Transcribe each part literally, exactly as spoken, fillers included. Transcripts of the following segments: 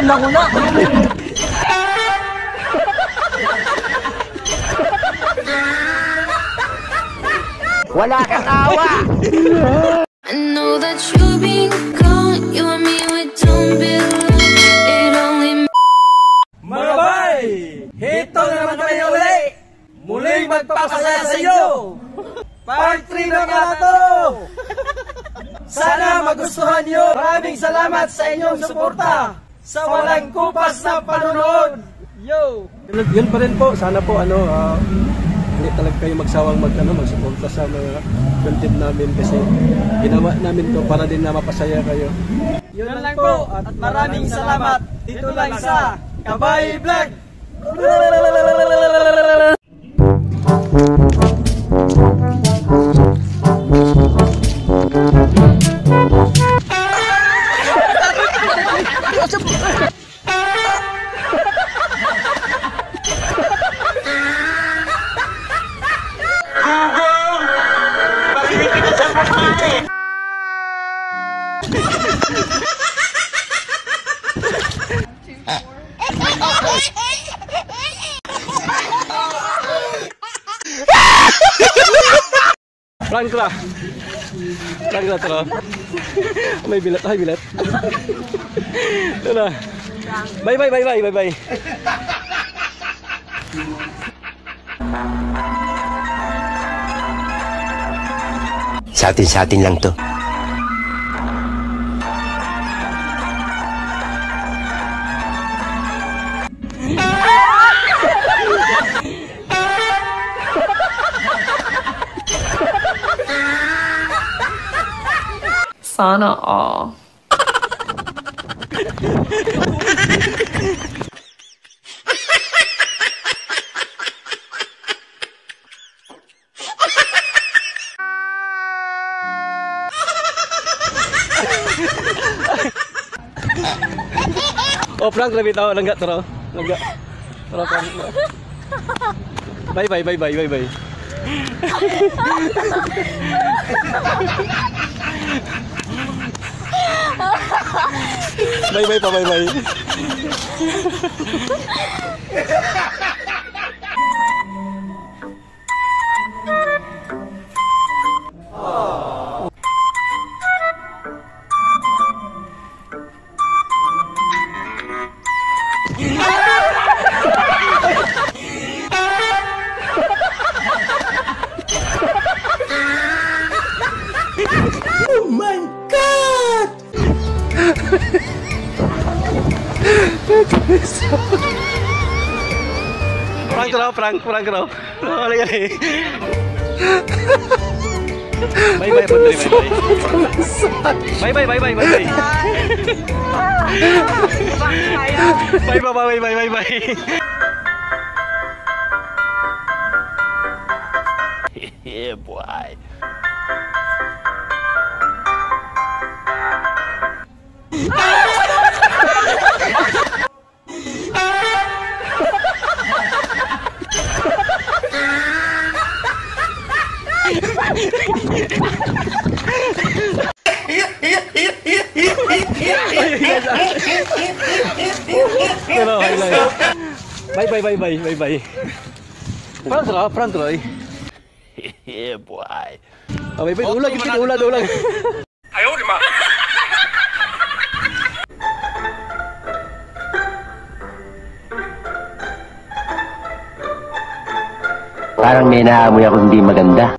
lang una. Wala kang awa. I know that you've been gone, you and me, we don't belong. It only Mga bay! Hito na naman kayo ulit! Muling magpapasaya sa inyo! Part three na nga to! Sana magustuhan nyo! Maraming salamat sa inyong suporta! Sa walang kupas na panonood! Yo! Yun pa rin po, sana po ano, uh, hindi talaga kayo magsawang mag, ano, magsuporta sa mga content namin kasi ginawa namin to para din na mapasaya kayo. Yun lang po at maraming salamat dito lang sa Kabay Vlog! Prank lah. Prank lah terus. May bilet, ay bilet. Ito na. Bye bye bye bye bye bye. Sa atin sa atin lang to. Sana all. Oh, prank lebih tahu lenggak terus. Lenggak. Terus prank. Bye bye bye bye bye bye. Bye bye pa bye bye. Oh my God! Prank raw, prank, prank raw. Oh, lagi. Bye bye Putri, bye bye. Bye bye bye bye bye bye. Bye bye bye bye bye bye. Yeah boy. Bye bye bye bye bye bye. Prank Roy, prank Roy. Yeah boy. Oh, bye bye, ulang kita ulang ulang. Ayo di mana? Parang may naamoy ako hindi maganda.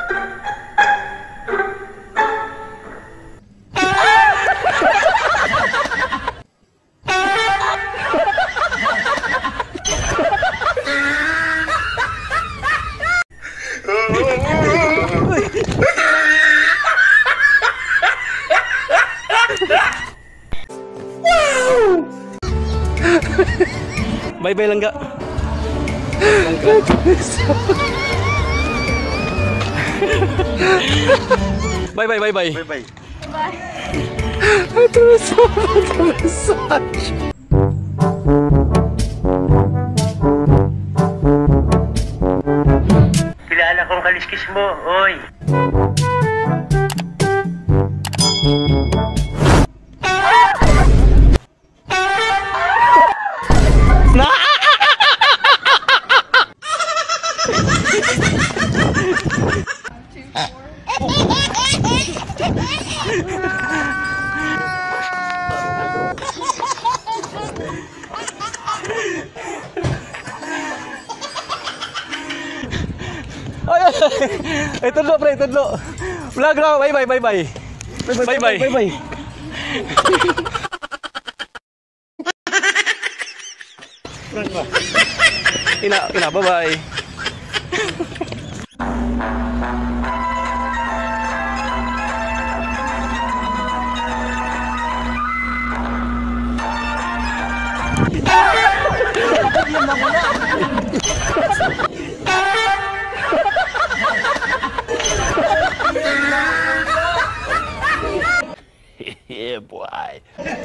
Bye bye langga. Bye bye bye bye. Bye bye. Terus terus. Kilala kong kaliskis mo, oy. Ay, ay, ay, tudlo pre, tudlo. Vlog raw, bye bye, bye bye. Bye bye. Bye bye. Ina, ina, bye bye. Yeah, boy.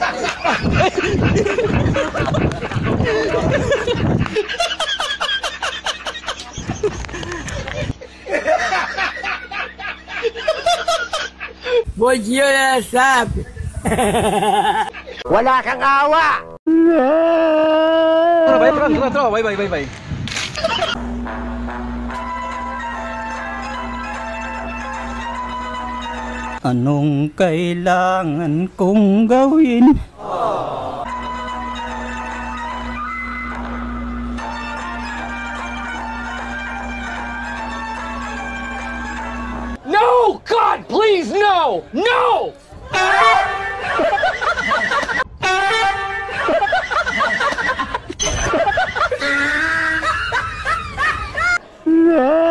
Bom dia, sabe? Wala kang awa! Tara, bye, tara, tara, tara, bye bye, bye bye. Anong kailangan kong gawin? No! God, please, no! No! Ah!